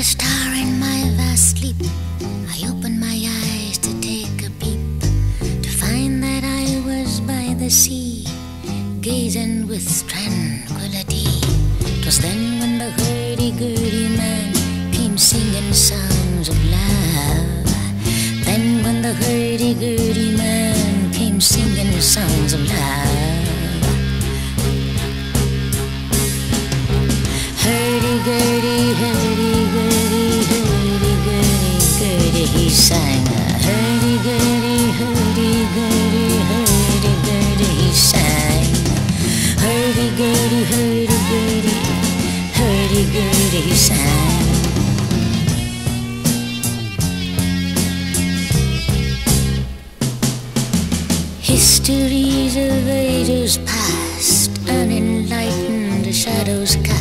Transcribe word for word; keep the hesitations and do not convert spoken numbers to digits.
a star in my vast sleep, I opened my eyes to take a peep, to find that I was by the sea, gazing with tranquility. 'Twas then when the hurdy-gurdy man came singing songs of love. Then when the hurdy-gurdy man came singing songs of love. Hurdy-gurdy, hurdy-gurdy, hurdy-gurdy, gurdy, he sang. Hurdy-gurdy, hurdy-gurdy, hurdy-gurdy, he sang. Hurdy-gurdy, hurdy-gurdy, hurdy-gurdy, he sang. Histories of ages past, unenlightened shadows cast.